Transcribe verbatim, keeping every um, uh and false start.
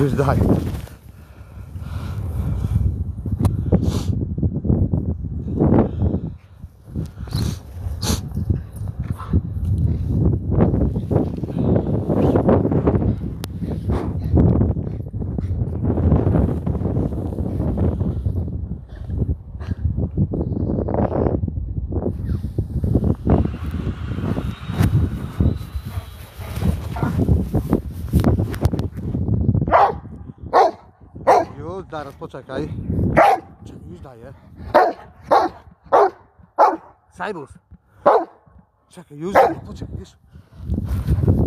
Już daj. Już, zaraz poczekaj. Czekaj, już daję. Cyrus. Czekaj, już daję, poczekaj, już.